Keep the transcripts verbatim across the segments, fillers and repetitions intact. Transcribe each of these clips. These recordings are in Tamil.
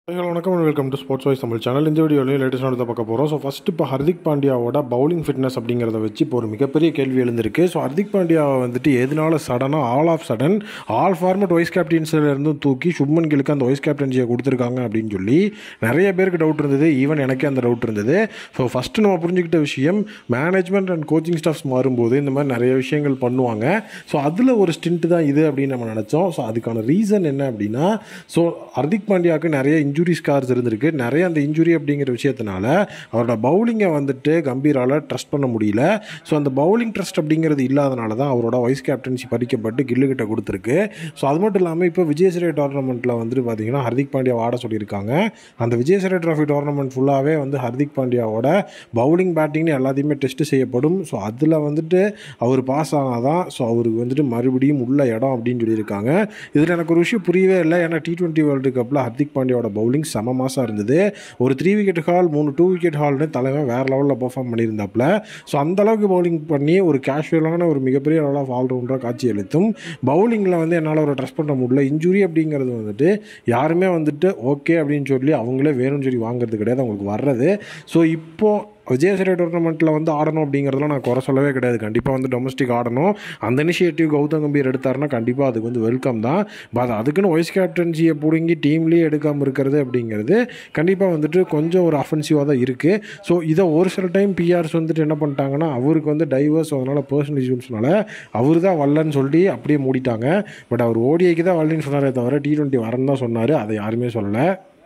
Hello, வணக்கம் and welcome to Sports Voice Tamil channel. இந்த வீடியோவில் லேட்டஸ்டாக எடுத்து பார்க்க போகிறோம். ஸோ ஃபஸ்ட்டு இப்போ ஹர்திக் பாண்டியாவோட பவுலிங் ஃபிட்னஸ் அப்படிங்கிறத வச்சு இப்போ ஒரு மிகப்பெரிய கேள்வி எழுந்திருக்கு. ஸோ ஹர்திக் பாண்டியாவை வந்துட்டு எதனால சடனாக all of sudden all format vice கேப்டன்ஸிலேருந்து தூக்கி சுப்மன் கிலுக்கு அந்த வைஸ் கேப்டன்சியை கொடுத்துருக்காங்க அப்படின்னு சொல்லி நிறைய பேருக்கு டவுட் இருந்தது. ஈவன் எனக்கே அந்த டவுட் இருந்தது. ஸோ ஃபஸ்ட்டு நம்ம புரிஞ்சுக்கிட்ட விஷயம், மேனேஜ்மெண்ட் அண்ட் கோச்சிங் ஸ்டாஃப்ஸ் மாறும்போது இந்த மாதிரி நிறைய விஷயங்கள் பண்ணுவாங்க. ஸோ அதில் ஒரு ஸ்டின்ட்டு தான் இது அப்படின்னு நம்ம நினச்சோம். ஸோ அதுக்கான ரீசன் என்ன அப்படின்னா, ஸோ ஹர்திக் பாண்டியாவுக்கு நிறைய இன்ஜுரி ஸ்கார்ஸ் இருந்திருக்கு. நிறைய அந்த இன்ஜுரி அப்படிங்கிற விஷயத்தினால அவரோட பவுலிங்கை வந்துட்டு கம்பீரால் ட்ரஸ்ட் பண்ண முடியல. ஸோ அந்த பவுலிங் ட்ரஸ்ட் அப்படிங்கிறது இல்லாதனால தான் அவரோட வைஸ் கேப்டன்சி பறிக்கப்பட்டு கில்லுக்கிட்ட கொடுத்துருக்கு. ஸோ அது மட்டும் இல்லாமல் இப்போ விஜயசரே டோர்னமெண்ட்டில் வந்துட்டு பார்த்தீங்கன்னா ஹர்திக் பாண்டியா ஆட சொல்லியிருக்காங்க. அந்த விஜயசரே ட்ராஃபி டோர்னமெண்ட் ஃபுல்லாகவே வந்து ஹர்திக் பாண்டியாவோட பவுலிங் பேட்டிங்னு எல்லாத்தையுமே டெஸ்ட் செய்யப்படும். ஸோ அதில் வந்துட்டு அவர் பாஸ் ஆனால் தான் ஸோ அவருக்கு வந்துட்டு மறுபடியும் உள்ள இடம் அப்படின்னு சொல்லியிருக்காங்க. இதில் எனக்கு ஒரு விஷயம் புரியவே இல்லை. ஏன்னா டி டுவெண்ட்டி வேர்ல்டு கப்பில் ஹர்திக் பாண்டியாவோட பவுலிங் செம மாசாக இருந்தது. ஒரு த்ரீ விக்கெட் ஹால் மூணு டூ விக்கெட் ஹால்னு தலைவன் வேறு லெவலில் பெர்ஃபார்ம் பண்ணியிருந்தாப்புல. ஸோ அந்தளவுக்கு பவுலிங் பண்ணி ஒரு கேஷுவலான ஒரு மிகப்பெரிய லெவல் ஆஃப் ஆல்ரவுண்டராக காட்சி அளித்தும் பவுலிங்கில் வந்து என்னால் ஒரு ட்ரஸ்ட் பண்ண முடியல. இன்ஜுரி அப்படிங்கிறது வந்துட்டு யாருமே வந்துட்டு ஓகே அப்படின்னு சொல்லி அவங்களே வேணும்னு சொல்லி வாங்குறது கிடையாது, அவங்களுக்கு வர்றது. ஸோ இப்போது விஜயசரே டோர்னமெண்ட்டில் வந்து ஆடணும் அப்படிங்கிறதுலாம் நான் குறை சொல்லவே கிடையாது. கண்டிப்பாக வந்து டொமஸ்டிக் ஆடணும். அந்த இனிஷியேட்டிவ் கௌதம் கம்பீர் எடுத்தாருன்னா கண்டிப்பாக அதுக்கு வந்து வெல்கம் தான். பட் அதுக்குன்னு வைஸ் கேப்டன்சியை பிடுங்கி டீம்லேயே எடுக்காமல் இருக்கிறது அப்படிங்கிறது கண்டிப்பாக வந்துட்டு கொஞ்சம் ஒரு அஃபென்சிவாக தான் இருக்குது. ஸோ இதை ஒரு சில டைம் பிஆர்ஸ் வந்துட்டு என்ன பண்ணிட்டாங்கன்னா, அவருக்கு வந்து டைவர்ஸ், அதனால் பர்சனல் இஷ்யூஸ்னால அவர் தான் வரலன்னு சொல்லி அப்படியே மூடிட்டாங்க. பட் அவர் ஓடிஐக்கு தான் வரலன்னு சொன்னாரே தவிர டி டுவெண்ட்டி வரன்னு தான் சொன்னார். அதை யாருமே சொல்லலை.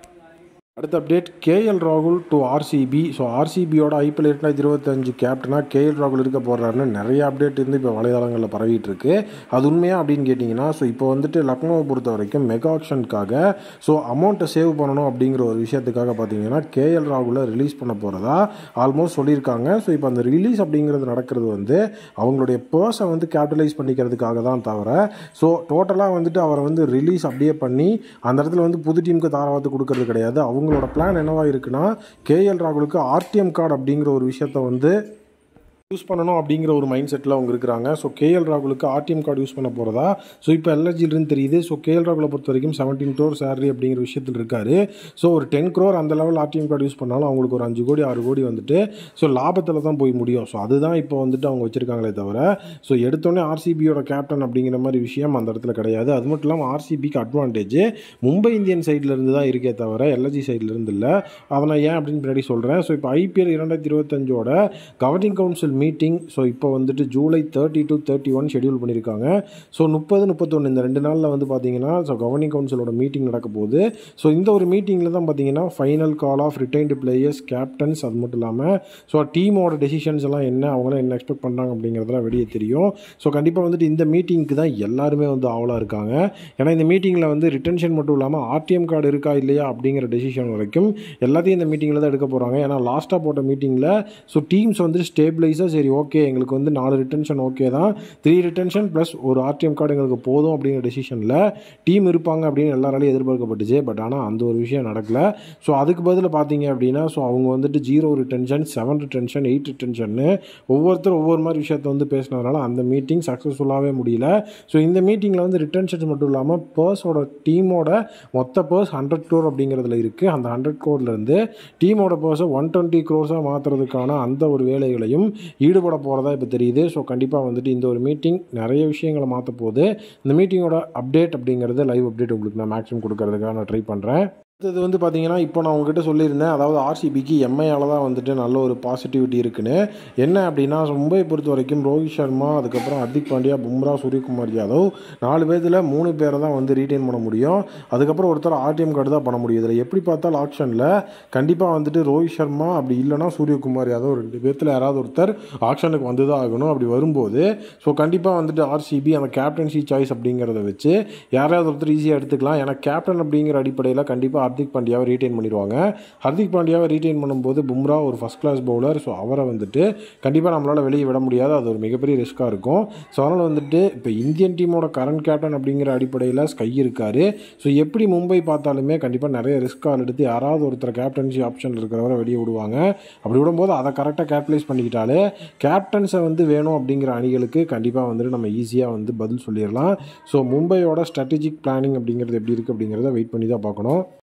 அடுத்த அப்டேட், கேஎல் ராகுல் டு ஆர்சிபி. ஸோ ஆர்சிபியோட ஐபிஎல் இரண்டாயிரத்தி இருபத்தஞ்சு கேப்டனாக கேஎல் ராகுல் இருக்க போகிறாருன்னு நிறைய அப்டேட் இருந்து இப்போ வலைதளங்களில் பரவிட்டு இருக்கு. அது உண்மையாக அப்படின்னு கேட்டிங்கன்னா, ஸோ இப்போ வந்துட்டு லக்னோவை பொறுத்த வரைக்கும் மெகா ஆக்ஷனுக்காக ஸோ அமௌண்ட்டை சேவ் பண்ணணும் அப்படிங்கிற ஒரு விஷயத்துக்காக பார்த்தீங்கன்னா கேஎல் ராகுலை ரிலீஸ் பண்ண போகிறதா ஆல்மோஸ்ட் சொல்லியிருக்காங்க. ஸோ இப்போ அந்த ரிலீஸ் அப்படிங்கிறது நடக்கிறது வந்து அவங்களுடைய பர்ஸை வந்து கேபிட்டலைஸ் பண்ணிக்கிறதுக்காக தான் தவிர, ஸோ டோட்டலாக வந்துட்டு அவரை வந்து ரிலீஸ் அப்படியே பண்ணி அந்த இடத்துல வந்து புது டீமுக்கு தாராவாத்து கொடுக்கறது கிடையாது. அவங்க உங்களோட பிளான் என்னவா இருக்குன்னா, கேஎல் ராகுலுக்கு ஆர்டிஎம் கார்டு அப்படிங்கிற ஒரு விஷயத்தை வந்து யூஸ் பண்ணணும் அப்படிங்கிற ஒரு மைண்ட் செட்டில் அவங்க இருக்கிறாங்க. ஸோ கேஎல் ராகுலுக்கு ஆர்டிஎம் கார்டு யூஸ் பண்ண போகிறதா ஸோ இப்போ எல்எஸ்ஜிலிருந்து தெரியுது. ஸோ கேஎல் ராகுலை பொறுத்த வரைக்கும் செவன்டீன் க்ரோர் சேலரி அப்படிங்கிற விஷயத்தில் இருக்காரு. ஸோ ஒரு டென் க்ரோர் அந்த லெவல் ஆர்டிஎம் கார்டு யூஸ் பண்ணாலும் அவங்களுக்கு ஒரு அஞ்சு கோடி ஆறு கோடி வந்துட்டு ஸோ லாபத்தில் தான் போய் முடியும். ஸோ அதுதான் இப்போ வந்துட்டு அவங்க வச்சுருக்காங்களே தவிர, ஸோ எடுத்தோடனே ஆர்சிபியோட கேப்டன் அப்படிங்கிற மாதிரி விஷயம் அந்த இடத்துல கிடையாது. அது மட்டும் இல்லாமல் ஆர்சிபிக்கு அட்வான்டேஜ் மும்பை இந்தியன் சைட்லேருந்து தான் இருக்கே தவிர எல்எஸ்ஜி சைட்லேருந்து இல்லை. அதை நான் ஏன் அப்படின்னு பின்னாடி சொல்கிறேன். ஸோ இப்போ ஐபிஎல் இரண்டாயிரத்தி இருபத்தஞ்சோட கவர்னிங் கவுன்சில் மீட்டிங் ஸோ இப்போ வந்துட்டு July thirty to thirty one schedule பண்ணியிருக்காங்க. ஸோ முப்பது முப்பத்தொன்று இந்த ரெண்டு நாளில் வந்து பார்த்தீங்கன்னா ஸோ கவர்னிங் கவுன்சிலோட மீட்டிங் நடக்க போகுது. ஸோ இந்த ஒரு மீட்டிங்கில் தான் பார்த்தீங்கன்னா final call of retained players, captains, அது மட்டும் இல்லாமல் ஸோ டீமோட டெசிஷன்ஸ் எல்லாம் என்ன, அவங்களாம் என்ன எக்ஸ்பெக்ட் பண்ணுறாங்க அப்படிங்கிறதெல்லாம் வெளியே தெரியும். ஸோ கண்டிப்பாக வந்துட்டு இந்த மீட்டிங்க்கு தான் எல்லாருமே வந்து ஆவலாக இருக்காங்க. ஏன்னா இந்த மீட்டிங்கில் வந்து ரிட்டன்ஷன் மட்டும் இல்லாமல் ஆர்டிஎம் கார்டு இருக்கா இல்லையா அப்படிங்கிற டெசிஷன் வரைக்கும் எல்லாத்தையும் இந்த மீட்டிங்கில் தான் எடுக்க போகிறாங்க. ஏன்னா லாஸ்ட்டாக போட்ட மீட்டிங்கில் ஸோ டீம்ஸ் வந்து ஸ்டேபிளைஸாக சரி ஓகே எங்களுக்கு வந்து நாலு ரிட்டன்ஷன் ஓகே தான், த்ரீ ரிட்டன்ஷன் ப்ளஸ் ஒரு ஆர்டிஎம் கார்டு எங்களுக்கு போதும் அப்படிங்கிற டெசிஷனில் டீம் இருப்பாங்க அப்படின்னு எல்லாராலையும் எதிர்பார்க்கப்பட்டுச்சு. பட் ஆனால் அந்த ஒரு விஷயம் நடக்கலை. ஸோ அதுக்கு பதில் பார்த்தீங்க அப்படின்னா ஸோ அவங்க வந்துட்டு zero retention, seven retention, eight ரிட்டன்ஷன்னு ஒவ்வொருத்தரும் ஒவ்வொரு மாதிரி விஷயத்தை வந்து பேசினதுனால அந்த மீட்டிங் சக்ஸஸ்ஃபுல்லாகவே முடியல. ஸோ இந்த மீட்டிங்கில் வந்து ரிட்டன்ஷன்ஸ் மட்டும் இல்லாமல் பர்ஸோட டீமோட மொத்த பர்ஸ் ஹண்ட்ரட் க்ரோர் அப்படிங்கிறதுல இருக்குது. அந்த ஹண்ட்ரட் க்ரோர்லேருந்து டீமோட பர்ஸை ஒன் டுவெண்ட்டி க்ரோர்ஸாக மாற்றுறதுக்கான அந்த ஒரு வேலைகளையும் ஈடுபட போகிறதா இப்போ தெரியுது. ஸோ கண்டிப்பாக வந்துட்டு இந்த ஒரு மீட்டிங் நிறைய விஷயங்களை மாற்ற போகுது. இந்த மீட்டிங்கோட அப்டேட் அப்படிங்கிறது லைவ் அப்டேட் உங்களுக்கு நான் மேக்ஸிமம் கொடுக்கறதுக்காக நான் ட்ரை பண்ணுறேன். இது வந்து பார்த்தீங்கன்னா இப்போ நான் உங்ககிட்ட சொல்லியிருந்தேன், அதாவது ஆர்சிபிக்கு எம்ஐயால் தான் வந்துட்டு நல்ல ஒரு பாசிட்டிவிட்டி இருக்குன்னு. என்ன அப்படின்னா மும்பையை பொறுத்த வரைக்கும் ரோஹித் சர்மா, அதுக்கப்புறம் ஹர்திக் பாண்டியா, பும்ரா, சூரியகுமார் யாதவ் நாலு பேரில் மூணு பேரை தான் வந்து ரீட்டைன் பண்ண முடியும். அதுக்கப்புறம் ஒருத்தர் ஆர்டிஎம் கார்டு தான் பண்ண முடியும். இதில் எப்படி பார்த்தாலும் ஆக்ஷனில் கண்டிப்பாக வந்துட்டு ரோஹித் சர்மா அப்படி இல்லைனா சூரியகுமார் யாதவ் ரெண்டு பேர்த்தில் யாராவது ஒருத்தர் ஆக்ஷனுக்கு வந்து தான் ஆகணும். அப்படி வரும்போது ஸோ கண்டிப்பாக வந்துட்டு ஆர்சிபி அந்த கேப்டன்சி சாய்ஸ் அப்படிங்கிறத வச்சு யாராவது ஒருத்தர் ஈஸியாக எடுத்துக்கலாம். ஏன்னா கேப்டன் அப்படிங்கிற அடிப்படையில் கண்டிப்பாக ஹர்திக் பாண்டியாவை ரீட்டைன் பண்ணிடுவாங்க. ஹர்திக் பாண்டியாவை ரீட்டைன் பண்ணும்போது பும்ரா ஒரு ஃபஸ்ட் கிளாஸ் பவுலர். ஸோ அவரை வந்துட்டு கண்டிப்பாக நம்மளால் வெளியே விட முடியாது. அது ஒரு மிகப்பெரிய ரிஸ்க்காக இருக்கும். ஸோ அதனால் வந்துட்டு இப்போ இந்தியன் டீமோட கரண்ட் கேப்டன் அப்படிங்கிற அடிப்படையில் ஸ்கை இருக்கார். ஸோ எப்படி மும்பை பார்த்தாலுமே கண்டிப்பாக நிறைய ரிஸ்க் கால் எடுத்து யாராவது ஒருத்தர் கேப்டன்சி ஆப்ஷன் இருக்கிறவரை வெளியே விடுவாங்க. அப்படி விடும்போது அதை கரெக்டாக கேப்டலைஸ் பண்ணிக்கிட்டாலே கேப்டன்ஸை வந்து வேணும் அப்படிங்கிற அணிகளுக்கு கண்டிப்பாக வந்துட்டு நம்ம ஈஸியாக வந்து பதில் சொல்லிடலாம். ஸோ மும்பையோட ஸ்ட்ராட்டஜிக் பிளானிங் அப்படிங்கிறது எப்படி இருக்குது அப்படிங்கிறத வெயிட் பண்ணி தான் பார்க்கணும்.